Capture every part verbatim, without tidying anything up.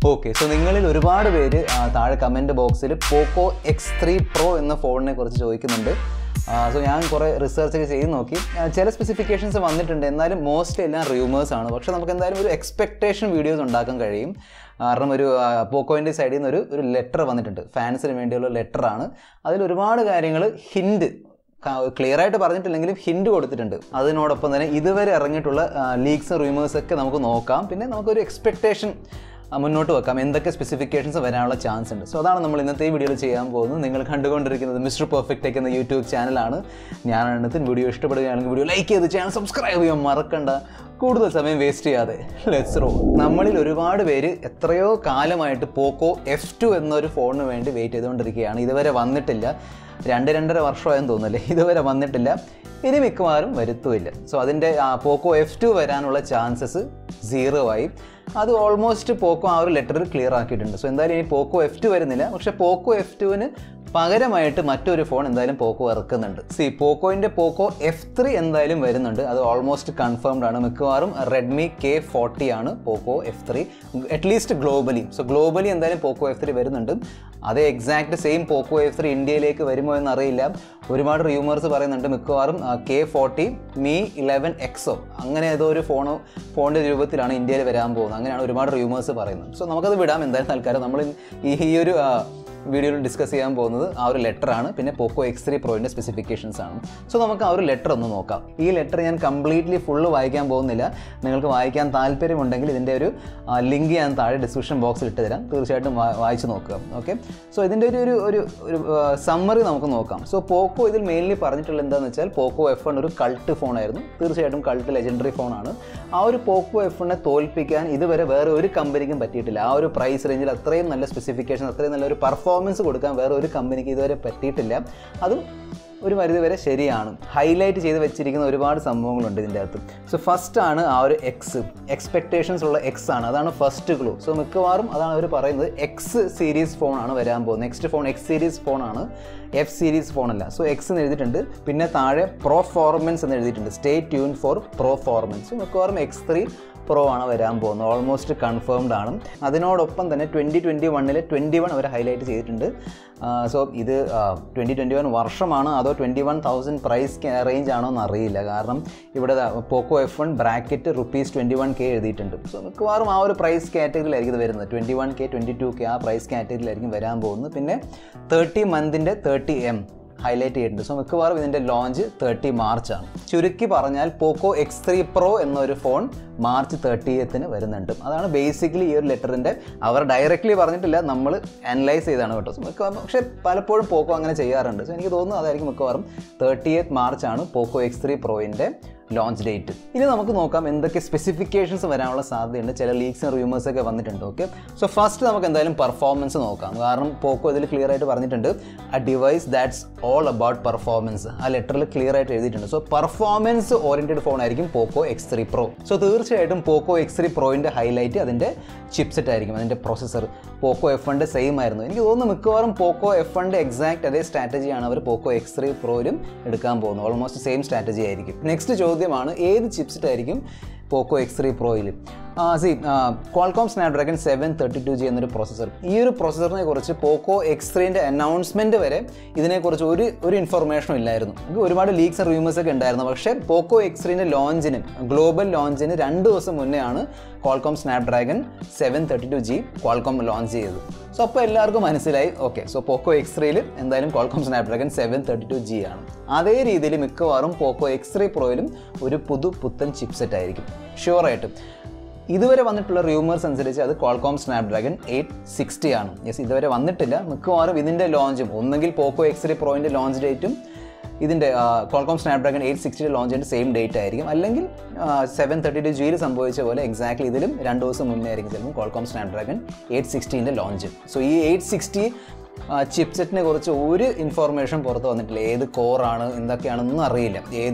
Okay, so നിങ്ങളിൽ ഒരുപാട് പേര് താഴെ കമന്റ് ബോക്സിൽ Poco X three Pro എന്ന ഫോണിനെ കുറിച്ച് ചോദിക്കുന്നുണ്ട്. സോ ഞാൻ കുറേ റിസർച്ച് ഒക്കെ ചെയ്ത് നോക്കി. ചില സ്പെസിഫിക്കേഷൻസ് വന്നിട്ടുണ്ട്, എന്നാലും മോസ്റ്റ് എല്ലാം റൂമേഴ്സ് ആണ്. പക്ഷേ നമുക്ക് എന്തായാലും ഒരു എക്സ്പെക്ടേഷൻ വീഡിയോസ് ഉണ്ടാക്കാൻ കഴിയും. കാരണം ഒരു പോക്കോയിൻ്റെ സൈഡിൽ നിന്ന് ഒരു ഒരു ലെറ്റർ വന്നിട്ടുണ്ട്, ഫാൻസിന് വേണ്ടിയുള്ള ലെറ്ററാണ്. അതിൽ ഒരുപാട് കാര്യങ്ങൾ ഹിൻഡ് ക്ലിയർ ആയിട്ട് പറഞ്ഞിട്ടില്ലെങ്കിലും ഹിൻഡ് കൊടുത്തിട്ടുണ്ട്. അതിനോടൊപ്പം തന്നെ ഇതുവരെ ഇറങ്ങിയിട്ടുള്ള ലീക്സ് റൂമേഴ്സ് ഒക്കെ നമുക്ക് നോക്കാം. പിന്നെ നമുക്കൊരു എക്സ്പെക്ടേഷൻ മുന്നോട്ട് വെക്കാം, എന്തൊക്കെ സ്പെസിഫിക്കേഷൻസ് വരാനുള്ള ചാൻസ് ഉണ്ട്. സോ അതാണ് നമ്മൾ ഇന്നത്തെ ഈ വീഡിയോയിൽ ചെയ്യാൻ പോകുന്നത്. നിങ്ങൾ കണ്ടുകൊണ്ടിരിക്കുന്നത് മിസ്റ്റർ പെർഫെക്റ്റ് ടെക് എന്ന യൂട്യൂബ് ചാനലാണ്. ഞാനാണ് ഇന്നത്തെ വീഡിയോ ഇഷ്ടപ്പെടുകയാണെങ്കിൽ വീഡിയോ ലൈക്ക് ചെയ്ത് ചാനൽ സബ്സ്ക്രൈബ് ചെയ്യാൻ മറക്കണ്ട. കൂടുതൽ സമയം വേസ്റ്റ് ചെയ്യാതെ ലെറ്റ്സ് റോ. നമ്മളിൽ ഒരുപാട് പേര് എത്രയോ കാലമായിട്ട് പോക്കോ എഫ് ടു എന്നൊരു ഫോണിന് വേണ്ടി വെയിറ്റ് ചെയ്തുകൊണ്ടിരിക്കുകയാണ്. ഇതുവരെ വന്നിട്ടില്ല. രണ്ട് രണ്ടര വർഷമായെന്ന് തോന്നുന്നല്ലേ, ഇതുവരെ വന്നിട്ടില്ല. ഇനി മിക്കവാറും വരുത്തുമില്ല. സോ അതിൻ്റെ പോക്കോ എഫ് ടു വരാനുള്ള ചാൻസസ് സീറോ ആയി. അത് ഓൾമോസ്റ്റ് പോക്കോ ആ ഒരു ലെറ്ററിൽ ക്ലിയർ ആക്കിയിട്ടുണ്ട്. സോ എന്തായാലും ഇനി പോക്കോ എഫ് ടു വരുന്നില്ല. പക്ഷേ പോക്കോ എഫ് ടുവിന് പകരമായിട്ട് മറ്റൊരു ഫോൺ എന്തായാലും പോക്കോ ഇറക്കുന്നുണ്ട്. സി പോക്കോയിൻ്റെ പോക്കോ എഫ് ത്രീ എന്തായാലും വരുന്നുണ്ട്. അത് ഓൾമോസ്റ്റ് കൺഫേംഡ് ആണ്. മിക്കവാറും റെഡ്മി കെ ഫോർട്ടി ആണ് Poco F three, at least globally. So globally എന്തായാലും പോക്കോ എഫ് ത്രീ വരുന്നുണ്ട്. അതേ exact same Poco F three ഇന്ത്യയിലേക്ക് വരുമോ എന്നറിയില്ല. ഒരുപാട് റൂമേഴ്സ് പറയുന്നുണ്ട് മിക്കവാറും കെ ഫോർട്ടി മീ ഇലവൻ എക്സോ അങ്ങനെ ഏതോ ഒരു ഫോണോ ഫോണിൻ്റെ രൂപത്തിലാണ് ഇന്ത്യയിൽ വരാൻ പോകുന്നത്. അങ്ങനെയാണ് ഒരുപാട് റൂമേഴ്സ് പറയുന്നത്. സോ നമുക്കത് വിടാം. എന്തായാലും തൽക്കാലം നമ്മൾ ഈ ഒരു വീഡിയോയിൽ ഡിസ്കസ് ചെയ്യാൻ പോകുന്നത് ആ ഒരു ലെറ്ററാണ്, പിന്നെ പോക്കോ എക്സ് ത്രീ പ്രോയിൻ്റെ സ്പെസിഫിക്കേഷൻസ് ആണ്. സോ നമുക്ക് ആ ഒരു ലെറ്റർ ഒന്ന് നോക്കാം. ഈ ലെറ്റർ ഞാൻ കംപ്ലീറ്റ്ലി ഫുള്ള് വായിക്കാൻ പോകുന്നില്ല. നിങ്ങൾക്ക് വായിക്കാൻ താല്പര്യമുണ്ടെങ്കിൽ ഇതിൻ്റെ ഒരു ലിങ്ക് ഞാൻ താഴെ ഡിസ്ക്രിപ്ഷൻ ബോക്സിൽ ഇട്ട് തരാം. തീർച്ചയായിട്ടും വായിച്ച് നോക്കുക. ഓക്കെ, സോ ഇതിൻ്റെ ഒരു ഒരു ഒരു ഒരു സമ്മറി നമുക്ക് നോക്കാം. സോ പോക്കോ ഇതിൽ മെയിൻലി പറഞ്ഞിട്ടുള്ളത് എന്താണെന്ന് വെച്ചാൽ പോക്കോ എഫ് വൺ ഒരു കൾട്ട് ഫോണായിരുന്നു. തീർച്ചയായിട്ടും കൾട്ട് ലെജൻഡറി ഫോണാണ്. ആ ഒരു പോക്കോ എഫ് വണ്ണിനെ തോൽപ്പിക്കാൻ ഇതുവരെ വേറെ ഒരു കമ്പനിക്കും പറ്റിയിട്ടില്ല. ആ ഒരു പ്രൈസ് റേഞ്ചിൽ അത്രയും നല്ല സ്പെസിഫിക്കേഷൻ, അത്രയും നല്ലൊരു പെർഫോമൻസ് കൊടുക്കാൻ വേറെ ഒരു കമ്പനിക്ക് ഇതുവരെ പറ്റിയിട്ടില്ല. അതും ഒരു പരിധി വരെ ശരിയാണ്. ഹൈലൈറ്റ് ചെയ്ത് വെച്ചിരിക്കുന്ന ഒരുപാട് സംഭവങ്ങളുണ്ട് ഇതിൻ്റെ അകത്ത്. സോ ഫസ്റ്റ് ആണ് ആ ഒരു എക്സ്, എക്സ്പെക്ടേഷൻസ് ഉള്ള എക്സ് ആണ്. അതാണ് ഫസ്റ്റ് ക്ലൂ. സോ മിക്കവാറും അതാണ് അവർ പറയുന്നത്. എക്സ് സീരീസ് ഫോണാണ് വരാൻ പോകുന്നത്. നെക്സ്റ്റ് ഫോൺ എക്സ് സീരീസ് ഫോണാണ്, എഫ് സീരീസ് ഫോണല്ല. സോ എക്സ് എന്ന് എഴുതിയിട്ടുണ്ട്. പിന്നെ താഴെ പെർഫോമൻസ് എന്ന് എഴുതിയിട്ടുണ്ട്. Stay tune for performance. So മിക്കവാറും എക്സ് ത്രീ പ്രോ ആണ് വരാൻ പോകുന്നത്. ഓൾമോസ്റ്റ് കൺഫേംഡ് ആണ്. അതിനോടൊപ്പം തന്നെ ട്വൻറ്റി ട്വൻറ്റി വണ്ണിൽ ട്വൻറ്റി വൺ അവർ ഹൈലൈറ്റ് ചെയ്തിട്ടുണ്ട്. സോ ഇത് ട്വൻറ്റി ട്വൻറ്റി വൺ വർഷമാണ് അതോ twenty one thousand price range ആണോ എന്ന് അറിയില്ല. കാരണം ഇവിടെ Poco F one bracket rupees twenty one K എഴുതിയിട്ടുണ്ട്. സോ മിക്കവാറും ആ ഒരു പ്രൈസ് കാറ്റഗറിയിലായിരിക്കും ഇത് വരുന്നത്. Twenty one K twenty two K ആ പ്രൈസ് കാറ്റഗറിയിലായിരിക്കും വരാൻ പോകുന്നത്. പിന്നെ തേർട്ടി മന്തിൻ്റെ തേർട്ടി എം ഹൈലൈറ്റ് ചെയ്തിട്ടുണ്ട്. സോ മിക്കവാറും ഇതിൻ്റെ ലോഞ്ച് തേർട്ടി മാർച്ച് ആണ്. ചുരുക്കി പറഞ്ഞാൽ പോക്കോ എക്സ് ത്രീ പ്രോ എന്നൊരു ഫോൺ മാർച്ച് തേർട്ടിയത്തിന് വരുന്നുണ്ട്. അതാണ് ബേസിക്കലി ഈ ഒരു ലെറ്ററിൻ്റെ. അവർ ഡയറക്റ്റ്ലി പറഞ്ഞിട്ടില്ല, നമ്മൾ അനലൈസ് ചെയ്താണ് കേട്ടോ. സോ മിക്കവാറും പക്ഷേ പലപ്പോഴും പോക്കോ അങ്ങനെ ചെയ്യാറുണ്ട്. സോ എനിക്ക് തോന്നുന്നു അതായിരിക്കും മിക്കവാറും തേർട്ടിയത്ത് മാർച്ച് ആണ് പോക്കോ എക്സ് ത്രീ പ്രോയിൻ്റെ ലോഞ്ച് ഡേറ്റ്. ഇനി നമുക്ക് നോക്കാം എന്തൊക്കെ സ്പെസിഫിക്കേഷൻസ് വരാനുള്ള സാധ്യതയുണ്ട്. ചില ലീക്സ് റൂമേഴ്സ് ഒക്കെ വന്നിട്ടുണ്ട്. ഓക്കെ, സോ ഫസ്റ്റ് നമുക്ക് എന്തായാലും പെർഫോമൻസ് നോക്കാം. കാരണം പോക്കോ ഇതിൽ ക്ലിയർ ആയിട്ട് പറഞ്ഞിട്ടുണ്ട് a device that's all about performance. ആ ലെറ്ററിൽ ക്ലിയർ ആയിട്ട് എഴുതിയിട്ടുണ്ട്. സോ പെർഫോമൻസ് ഓറിയൻറ്റഡ് ഫോൺ ആയിരിക്കും Poco X three pro. So തീർച്ചയായിട്ടും പോക്കോ എക്സ് ത്രീ പ്രോയിൻ്റെ ഹൈലൈറ്റ് അതിൻ്റെ ചിപ്സെറ്റ് ആയിരിക്കും. അതിൻ്റെ പ്രൊസസ്സർ പോക്കോ എഫ് വണ്ണിൻ്റെ സെയിം ആയിരുന്നു. എനിക്ക് തോന്നുന്നു മിക്കവാറും പോക്കോ എഫ് വണ്ണിൻ്റെ എക്സാക്ട് അതേ സ്ട്രാറ്റജിയാണ് അവർ പോക്കോ എക്സ് ത്രീ പ്രോയിലും എടുക്കാൻ പോകുന്നത്. ഓൾമോസ്റ്റ് സെയിം സ്ട്രാറ്റജി ആയിരിക്കും. നെക്സ്റ്റ് ചോദ്യമാണ് ഏത് ചിപ്സെറ്റ് ആയിരിക്കും പോക്കോ എക്സ് ത്രീ പ്രോയിൽ. See Qualcomm Snapdragon seven thirty two G എന്നൊരു പ്രോസസ്സർ. ഈ ഒരു പ്രോസസ്സറിനെ കുറിച്ച് പോക്കോ എക്സ് ത്രീൻ്റെ അനൗൺസ്മെൻറ്റ് വരെ ഇതിനെക്കുറിച്ച് ഒരു ഒരു ഇൻഫർമേഷനും ഇല്ലായിരുന്നു. ഒരുപാട് ലീക്സ് റൂമേഴ്സ് ഒക്കെ ഉണ്ടായിരുന്നു. പക്ഷേ പോക്കോ എക്സ് ത്രീൻ്റെ ലോഞ്ചിന്, ഗ്ലോബൽ ലോഞ്ചിന് രണ്ട് ദിവസം മുന്നേ ആണ് Qualcomm Snapdragon seven thirty two G Qualcomm launch ചെയ്തത്. സോ അപ്പോൾ എല്ലാവർക്കും മനസ്സിലായി, ഓക്കെ, സോ പോക്കോ എക്സ് ത്രീയിൽ എന്തായാലും Qualcomm Snapdragon seven thirty two G ആണ്. അതേ രീതിയിൽ മിക്കവാറും പോക്കോ എക്സ് ത്രീ പ്രോയിലും ഒരു പുതു പുത്തൻ ചിപ്സെറ്റ് ആയിരിക്കും ഷുവറായിട്ടും. ഇതുവരെ വന്നിട്ടുള്ള റൂമേഴ്സ് അനുസരിച്ച് അത് ക്വാൾകോം സ്നാപ്ഡ്രാഗൺ എയ്റ്റ് സിക്സ്റ്റി ആണ്. യെസ്, ഇതുവരെ വന്നിട്ടില്ല. മിക്കവാറും ഇതിൻ്റെ ലോഞ്ചും ഒന്നെങ്കിൽ പോക്കോ എക്സ് ത്രീ പ്രോയിൻ്റെ ലോഞ്ച് ഡേറ്റും ഇതിൻ്റെ ക്വാൾകോം സ്നാപ്ഡ്രാഗൺ എയ്റ്റ് സിക്സ്റ്റിയുടെ ലോഞ്ചിൻ്റെ സെയിം ഡേറ്റ് ആയിരിക്കും. അല്ലെങ്കിൽ സെവൻ തേർട്ടി ടു ജിയിൽ സംഭവിച്ച പോലെ എക്സാക്ട്ലി ഇതിലും രണ്ട് ദിവസം മുന്നേ ആയിരിക്കും ചിലപ്പോൾ ക്വാൾകോം സ്നാപ്ഡ്രാഗൺ എയ്റ്റ് സിക്സ്റ്റീൻ്റെ ലോഞ്ച്. സോ ഈ എയ്റ്റ് സിക്സ്റ്റി ചിപ്സെറ്റിനെ കുറിച്ച് ഒരു ഇൻഫോർമേഷൻ പുറത്ത് വന്നിട്ടില്ല. ഏത് കോറാണ് എന്തൊക്കെയാണെന്നൊന്നും അറിയില്ല. ഏത്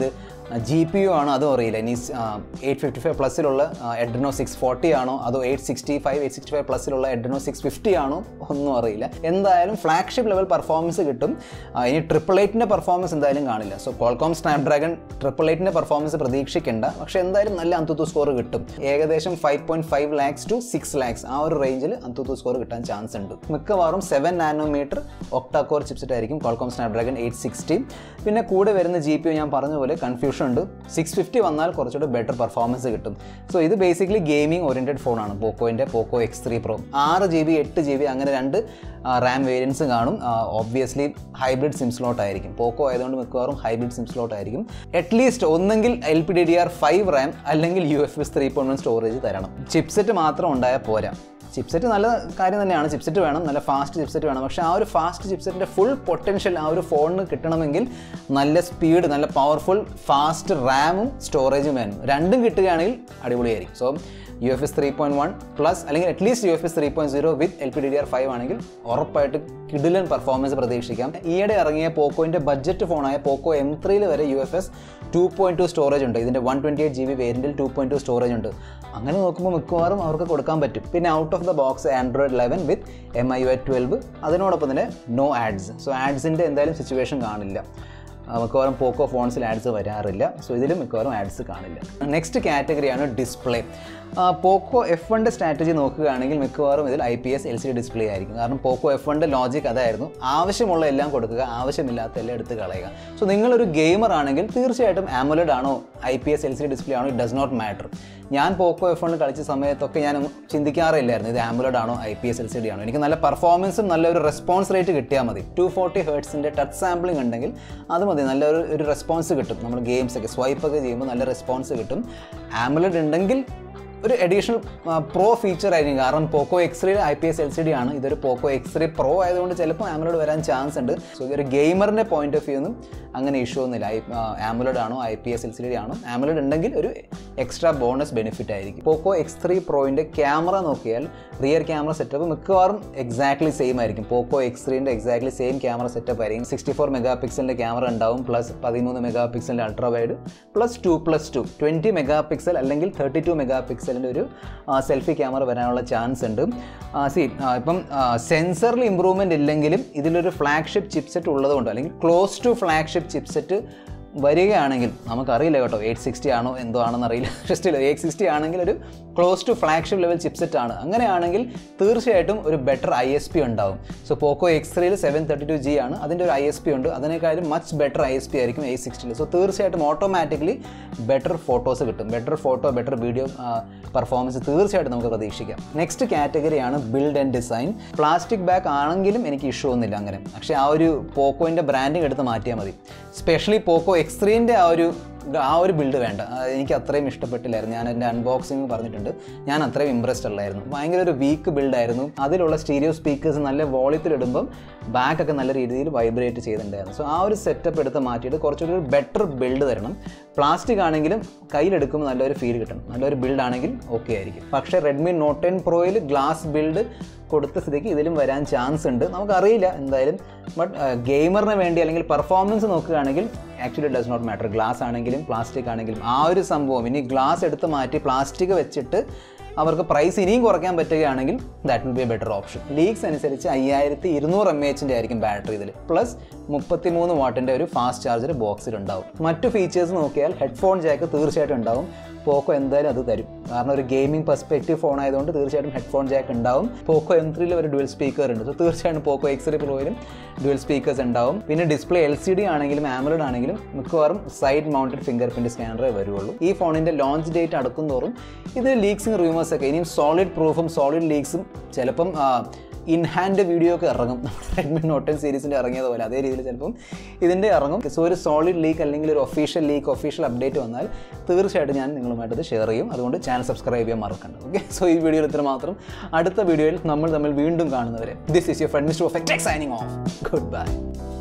ജി പി യു ആണോ അതും അറിയില്ല. ഇനി എയ്റ്റ് ഫിഫ്റ്റി ഫൈവ് പ്ലസ്സിലുള്ള എഡ്രിനോ സിക്സ് ഫോർട്ടി ആണോ അതോ eight sixty five eight sixty five പ്ലസ്സിലുള്ള എഡ്രിനോ സിക്സ് ഫിഫ്റ്റി ആണോ ഒന്നും അറിയില്ല. എന്തായാലും ഫ്ലാഗ്ഷിപ്പ് ലെവൽ പെർഫോമൻസ് കിട്ടും. ഇനി ട്രിപ്പിൾ എയ്റ്റിൻ്റെ പെർഫോമൻസ് എന്തായാലും കാണില്ല. സോ ക്വാൾകോം സ്നാപ്ഡ്രാഗൺ ട്രിപ്പിൾ എയ്റ്റിൻ്റെ പെർഫോമൻസ് പ്രതീക്ഷിക്കേണ്ട, പക്ഷേ എന്തായാലും നല്ല അന്തുതു സ്കോർ കിട്ടും. ഏകദേശം five point five lakhs to six lakhs ആ ഒരു റേഞ്ചിൽ അന്തുതു സ്കോർ കിട്ടാൻ ചാൻസ് ഉണ്ട്. മിക്കവാറും seven nanometre octa core chipset ആയിരിക്കും ക്വാൾകോം സ്നാപ്ഡ്രാഗൺ എയ്റ്റ് സിക്സ്റ്റി. പിന്നെ കൂടെ വരുന്ന ജി പി യു ഞാൻ പറഞ്ഞ പോലെ കൺഫ്യൂഷൻ ഉണ്ട്. സിക്സ് ഫിഫ്റ്റി വന്നാൽ കുറച്ചുകൂടെ ബെറ്റർ പെർഫോമൻസ് കിട്ടും. സോ ഇത് ബേസിക്കലി ഗെയിമിംഗ് ഓറിയൻറ്റഡ് ഫോണാണ് പോക്കോൻ്റെ പോക്കോ എക്സ് ത്രീ പ്രോ. ആറ് ജി ബി എട്ട് ജി ബി അങ്ങനെ രണ്ട് റാം വേരിയൻസ് കാണും. ഓബ്വിയസ്ലി ഹൈബ്രിഡ് സിം സ്ലോട്ട് ആയിരിക്കും. പോക്കോ ആയതുകൊണ്ട് മിക്കവാറും ഹൈബ്രിഡ് സിം സ്ലോട്ട് ആയിരിക്കും. അറ്റ്ലീസ്റ്റ് ഒന്നെങ്കിൽ L P D D R five RAM അല്ലെങ്കിൽ U F S three point one storage തരണം. ചിപ്സെറ്റ് മാത്രം ഉണ്ടായാൽ പോരാ. ചിപ്സെറ്റ് നല്ല കാര്യം തന്നെയാണ്, ചിപ്സെറ്റ് വേണം, നല്ല ഫാസ്റ്റ് ചിപ്സെറ്റ് വേണം. പക്ഷേ ആ ഒരു ഫാസ്റ്റ് ചിപ്സെറ്റിൻ്റെ ഫുൾ പൊട്ടൻഷ്യൽ ആ ഒരു ഫോണിന് കിട്ടണമെങ്കിൽ നല്ല സ്പീഡ്, നല്ല പവർഫുൾ ഫാസ്റ്റ് റാമും സ്റ്റോറേജും വേണം. രണ്ടും കിട്ടുകയാണെങ്കിൽ അടിപൊളിയായിരിക്കും. So U F S three point one plus അല്ലെങ്കിൽ at least U F S three point zero with L P D D R five ആണെങ്കിൽ ഉറപ്പായിട്ട് കിടിലൻ പെർഫോമൻസ് പ്രതീക്ഷിക്കാം. ഈയിടെ ഇറങ്ങിയ പോക്കോൻ്റെ ബഡ്ജറ്റ് ഫോണായ പോക്കോ എം ത്രീയിൽ വരെ U F S two point two storage ഉണ്ട്. ഇതിൻ്റെ one twenty eight G B വേരിയൻറ്റിൽ ടു പോയിന്റ് ടു സ്റ്റോറേജ് ഉണ്ട്. അങ്ങനെ നോക്കുമ്പോൾ മിക്കവാറും അവർക്ക് കൊടുക്കാൻ പറ്റും. പിന്നെ out of the box Android eleven with M I U I twelve, അതിനോടൊപ്പം തന്നെ നോ ആഡ്സ്. സോ ആഡ്സിൻ്റെ എന്തായാലും സിറ്റുവേഷൻ കാണില്ല. മിക്കവാറും പോക്കോ ഫോൺസിൽ ആഡ്സ് വരാറില്ല. സോ ഇതിലും മിക്കവാറും ആഡ്സ് കാണില്ല. നെക്സ്റ്റ് കാറ്റഗറിയാണ് ഡിസ്പ്ലേ. പോക്കോ എഫ് വണ്ണിൻ്റെ സ്ട്രാറ്റജി നോക്കുകയാണെങ്കിൽ മിക്കവാറും ഇതിൽ I P S L C D display ആയിരിക്കും. കാരണം പോക്കോ എഫ് വണ്ണിൻ്റെ ലോജിക് അതായിരുന്നു, ആവശ്യമുള്ള എല്ലാം കൊടുക്കുക, ആവശ്യമില്ലാത്ത എല്ലാം എടുത്ത് കളയുക. സോ നിങ്ങളൊരു ഗെയിമർ ആണെങ്കിൽ തീർച്ചയായിട്ടും ആമോലെഡ് ആണോ I P S L C D display ആണോ ഇറ്റ് ഡസ് നോട്ട് മാറ്റർ. ഞാൻ പോക്കോ എഫ് വണ്ണിൽ കളിച്ച സമയത്തൊക്കെ ഞാൻ ചിന്തിക്കാറില്ലായിരുന്നു ഇത് ആമോലെഡ് ആണോ I P S L C D ആണോ. എനിക്ക് നല്ല പെർഫോമൻസും നല്ലൊരു റെസ്പോൺസ് റേറ്റ് കിട്ടിയാൽ മതി. ടു ഫോർട്ടി ഹേർട്സിൻ്റെ ടച്ച് സാമ്പിളിംഗ് ഉണ്ടെങ്കിൽ അത് മതി, നല്ലൊരു ഒരു റെസ്പോൺസ് കിട്ടും. നമ്മൾ ഗെയിംസൊക്കെ സ്വൈപ്പൊക്കെ ചെയ്യുമ്പോൾ നല്ല റെസ്പോൺസ് കിട്ടും. ആമോലെഡ് ഉണ്ടെങ്കിൽ ഒരു അഡീഷണൽ പ്രോ ഫീച്ചർ ആയിരിക്കും. കാരണം Poco X three I P S L C D ആണ്, ഇതൊരു പോക്കോ എക്സ് ത്രീ പ്രോ ആയതുകൊണ്ട് ചിലപ്പോൾ ആമോലെഡ് വരാൻ ചാൻസ് ഉണ്ട്. സോ ഇതൊരു ഗെയിമറിൻ്റെ പോയിന്റ് ഓഫ് വ്യൂ ഒന്നും അങ്ങനെ ഇഷ്യൂ ഒന്നുമില്ല. ഐ ആമോലെഡ് ആണോ I P S L C D ആണോ, ആമോലെഡ് ഉണ്ടെങ്കിൽ ഒരു എക്സ്ട്രാ ബോണസ് ബെനിഫിറ്റ് ആയിരിക്കും. പോക്കോ എക്സ് ത്രീ പ്രോയിൻ്റെ ക്യാമറ നോക്കിയാൽ റിയർ ക്യാമറ സെറ്റപ്പ് മിക്കവാറും എക്സാക്ട്ലി സെയിം ആയിരിക്കും. പോക്കോ എക്സ് ത്രീൻ്റെ എക്സാക്ട്ലി സെയിം ക്യാമറ സെറ്റപ്പ് ആയിരിക്കും. സിക്സ്റ്റി ഫോർ മെഗാ പിക്സലിൻ്റെ ക്യാമറ ഉണ്ടാവും, പ്ലസ് പതിമൂന്ന് മെഗാ പിക്സലിൻ്റെ ultra wide, plus two plus two twenty mega pixel അല്ലെങ്കിൽ തേർട്ടി ടു മെഗാ പിക്സലിൻ്റെ ഒരു സെൽഫി ക്യാമറ വരാനുള്ള ചാൻസ് ഉണ്ട്. സി ഇപ്പം സെൻസറിൽ ഇമ്പ്രൂവ്മെൻ്റ് ഇല്ലെങ്കിലും ഇതിലൊരു ഫ്ലാഗ്ഷിപ്പ് ചിപ്സെറ്റ് ഉള്ളതുകൊണ്ട് അല്ലെങ്കിൽ ക്ലോസ് ടു ഫ്ലാഗ്ഷിപ്പ് ചിപ്സെറ്റ് വരികയാണെങ്കിൽ നമുക്കറിയില്ല കേട്ടോ, എയ്റ്റ് സിക്സ്റ്റി ആണോ എന്തോ ആണെന്ന് അറിയില്ല. ജസ്റ്റ് എയ്റ്റ് സിക്സ്റ്റി ആണെങ്കിൽ ഒരു close to flagship level chipset ആണ്. അങ്ങനെയാണെങ്കിൽ തീർച്ചയായിട്ടും ഒരു ബെറ്റർ ഐ എസ് പി ഉണ്ടാവും. സോ പോക്കോ എക്സ് ത്രീയിൽ സെവൻ തേർട്ടി ടു ജി ആണ്, അതിൻ്റെ ഒരു ഐ എസ് പി ഉണ്ട്. അതിനേക്കാളും much better I S P ആയിരിക്കും എയ്റ്റ് സിക്സ്റ്റിയിൽ. സോ തീർച്ചയായിട്ടും ഓട്ടോമാറ്റിക്കലി ബെറ്റർ ഫോട്ടോസ് കിട്ടും. Better photo better video performance തീർച്ചയായിട്ടും നമുക്ക് പ്രതീക്ഷിക്കാം. നെക്സ്റ്റ് കാറ്റഗറിയാണ് build and design. Plastic back ആണെങ്കിലും എനിക്ക് ഇഷ്യൂ ഒന്നുമില്ല അങ്ങനെ, പക്ഷേ ആ ഒരു പോക്കോൻ്റെ ബ്രാൻഡിങ് എടുത്ത് മാറ്റിയാൽ മതി. സ്പെഷ്യലി പോക്കോ എക്സ് ത്രീൻ്റെ ആ ഒരു ആ ഒരു ബിൽഡ് വേണ്ട, എനിക്ക് അത്രയും ഇഷ്ടപ്പെട്ടില്ലായിരുന്നു. ഞാൻ എൻ്റെ അൺബോക്സിങ് പറഞ്ഞിട്ടുണ്ട്, ഞാൻ അത്രയും ഇമ്പ്രസ്ഡ് അല്ലായിരുന്നു. ഭയങ്കര ഒരു വീക്ക് ബിൽഡായിരുന്നു. അതിലുള്ള സ്റ്റീരിയോ സ്പീക്കേഴ്സ് നല്ല വോളിയത്തിലിടുമ്പം ബാക്കൊക്കെ നല്ല രീതിയിൽ വൈബ്രേറ്റ് ചെയ്തിട്ടുണ്ടായിരുന്നു. സോ ആ ഒരു സെറ്റപ്പ് എടുത്ത് മാറ്റിയിട്ട് കുറച്ചുകൂടി ഒരു ബെറ്റർ ബിൽഡ് തരണം. പ്ലാസ്റ്റിക് ആണെങ്കിലും കയ്യിലെടുക്കുമ്പോൾ നല്ലൊരു ഫീൽ കിട്ടണം. നല്ലൊരു ബിൽഡ് ആണെങ്കിൽ ഓക്കെ ആയിരിക്കും. പക്ഷേ റെഡ്മി നോട്ട് ടെൻ പ്രോയിൽ ഗ്ലാസ് ബിൽഡ് കൊടുത്ത സ്ഥിതിക്ക് ഇതിലും വരാൻ ചാൻസ് ഉണ്ട്, നമുക്കറിയില്ല എന്തായാലും. ബട്ട് ഗെയിമറിന് വേണ്ടി അല്ലെങ്കിൽ പെർഫോമൻസ് നോക്കുകയാണെങ്കിൽ actually does not matter. Glass ആണെങ്കിലും പ്ലാസ്റ്റിക് ആണെങ്കിലും ആ ഒരു സംഭവം ഇനി ഗ്ലാസ് എടുത്ത് മാറ്റി പ്ലാസ്റ്റിക് വെച്ചിട്ട് അവർക്ക് പ്രൈസ് ഇനിയും കുറയ്ക്കാൻ പറ്റുകയാണെങ്കിൽ that will be a better option. Leaks അനുസരിച്ച് അയ്യായിരത്തി ഇരുന്നൂറ് എം എച്ചിൻ്റെ ആയിരിക്കും ബാറ്ററി ഇതിൽ, പ്ലസ് മുപ്പത്തി മൂന്ന് വാട്ടിൻ്റെ ഒരു ഫാസ്റ്റ് ചാർജർ ബോക്സിലുണ്ടാവും. മറ്റു ഫീച്ചേഴ്സ് നോക്കിയാൽ ഹെഡ്ഫോൺ ജാക്ക് തീർച്ചയായിട്ടും ഉണ്ടാവും. പോക്കോ എന്തായാലും അത് തരും, കാരണം ഒരു ഗെയിമിംഗ് പെർസ്പെക്റ്റീവ് ഫോൺ ആയതുകൊണ്ട് തീർച്ചയായിട്ടും ഹെഡ്ഫോൺ ജാക്ക് ഉണ്ടാവും. പോക്കോ എം ത്രീയിൽ ഒരു ഡുവൽ സ്പീക്കർ ഉണ്ട്, സോ തീർച്ചയായിട്ടും പോക്കോ എക്സ് ത്രീ പ്രോയിലും ഡുവൽ സ്പീക്കേഴ്സ് ഉണ്ടാവും. പിന്നെ ഡിസ്പ്ലേ എൽ സി ഡി ആണെങ്കിലും ആമോലെഡ് ആണെങ്കിലും മിക്കവാറും സൈഡ് മൗണ്ടഡ് ഫിംഗർ പ്രിൻറ്റ് സ്കാനറേ വരുള്ളൂ. ഈ ഫോണിൻ്റെ ലോഞ്ച് ഡേറ്റ് അടുക്കും തോറും ഇത് ലീക്സും റൂമേഴ്സ് ഒക്കെ ഇനിയും സോളിഡ് പ്രൂഫും സോളിഡ് ലീക്സും ചിലപ്പം ഇൻ ഹാൻഡ് വീഡിയോ ഒക്കെ ഇറങ്ങും. നമ്മുടെ റെഡ്മി നോട്ട് ടെൻ സീരീസിൻ്റെ ഇറങ്ങിയതുപോലെ അതേ രീതിയിൽ ചിലപ്പം ഇതിൻ്റെ ഇറങ്ങും. സോ ഒരു സോളിഡ് ലീക്ക് അല്ലെങ്കിൽ ഒരു ഒഫീഷ്യൽ ലീക്ക് ഒഫീഷ്യൽ അപ്ഡേറ്റ് വന്നാൽ തീർച്ചയായിട്ടും ഞാൻ നിങ്ങളുമായിട്ട് ഷെയർ ചെയ്യും. അതുകൊണ്ട് ചാനൽ സബ്സ്ക്രൈബ് ചെയ്യാൻ മറക്കണ്ട. ഓക്കെ, സോ ഈ വീഡിയോയിൽ ഇത്ര മാത്രം. അടുത്ത വീഡിയോയിൽ നമ്മൾ തമ്മിൽ വീണ്ടും കാണുന്നവരെ this is your friend Mister Perfect signing off. Good bye.